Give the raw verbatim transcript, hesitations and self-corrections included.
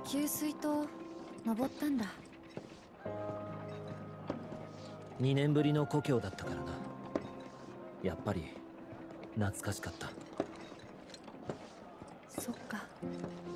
給水塔登ったんだ。 にねんぶりの故郷だったからな。やっぱり懐かしかった。 そっか。